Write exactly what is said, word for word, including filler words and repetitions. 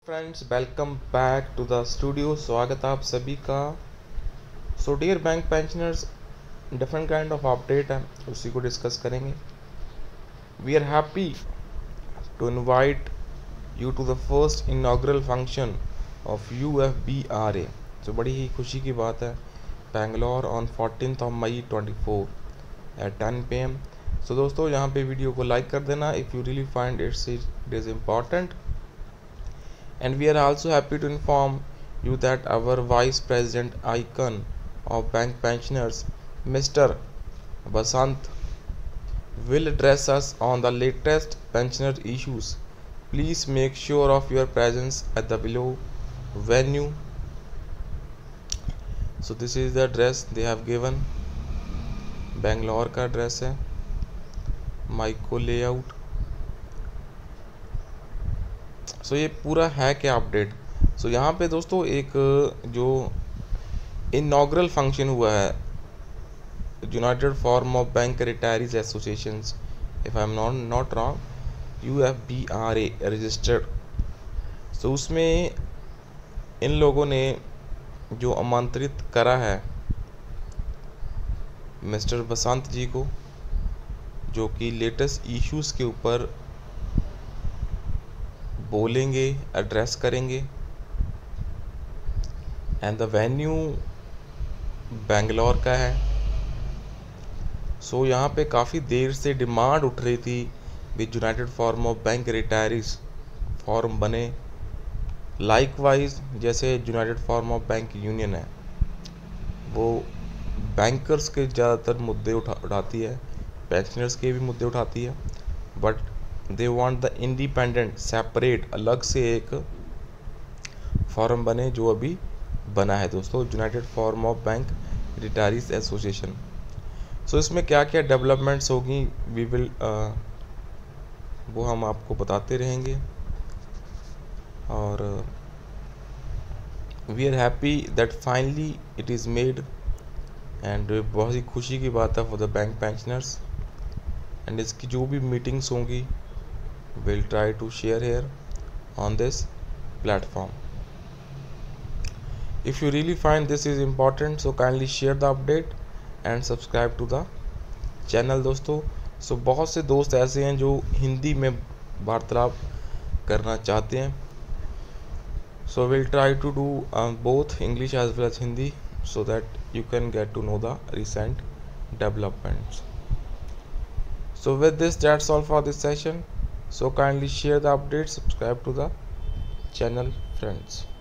Friends, welcome back to the studio. स्वागत है आप सभी का। So dear bank pensioners, different kind of update है, उसी को डिस्कस करेंगे। We are happy to invite you to the first inaugural function of U F B R A. तो बड़ी ही खुशी की बात है, Bangalore on fourteen of May twenty four at ten P M. So दोस्तों, यहाँ पे वीडियो को लाइक कर देना if you really find it's it is important. And we are also happy to inform you that our Vice President icon of bank pensioners, Mister Basant, will address us on the latest pensioner issues. Please make sure of your presence at the below venue. So this is the address they have given. Bangalore का address है, Mico Layout. So so, ये पूरा है क्या update. सो so, यहाँ पे दोस्तों एक जो इनॉग्रल फंक्शन हुआ है united form of bank retirees association, if I am not not wrong, U F B R A registered. So उसमें इन लोगों ने जो आमंत्रित करा है मिस्टर बसंत जी को, जो कि लेटेस्ट इश्यूज़ के ऊपर बोलेंगे, एड्रेस करेंगे। एंड द वेन्यू बेंगलोर का है। सो so, यहाँ पे काफ़ी देर से डिमांड उठ रही थी with united form of bank retirees form बने। लाइकवाइज जैसे united form of bank union है, वो बैंकर्स के ज़्यादातर मुद्दे उठा उठाती है, पेंशनर्स के भी मुद्दे उठाती है, but they want the independent separate अलग से एक फॉर्म बने, जो अभी बना है दोस्तों, united form of bank retirees association. So इसमें क्या क्या डेवलपमेंट्स होगी वी विल uh, वो हम आपको बताते रहेंगे। और we are happy that finally it is made, and बहुत ही खुशी की बात है for the bank pensioners. And इसकी जो भी मीटिंग्स होंगी we'll try to share here on this platform. If you really find this is important, so kindly share the update and subscribe to the channel दोस्तों। सो so, बहुत से दोस्त ऐसे हैं जो हिंदी में वार्तालाप करना चाहते हैं। So we'll try to do uh, both English as well as Hindi, so that you can get to know the recent developments. So with this, that's all for this session. So kindly share the updates, subscribe to the channel, friends.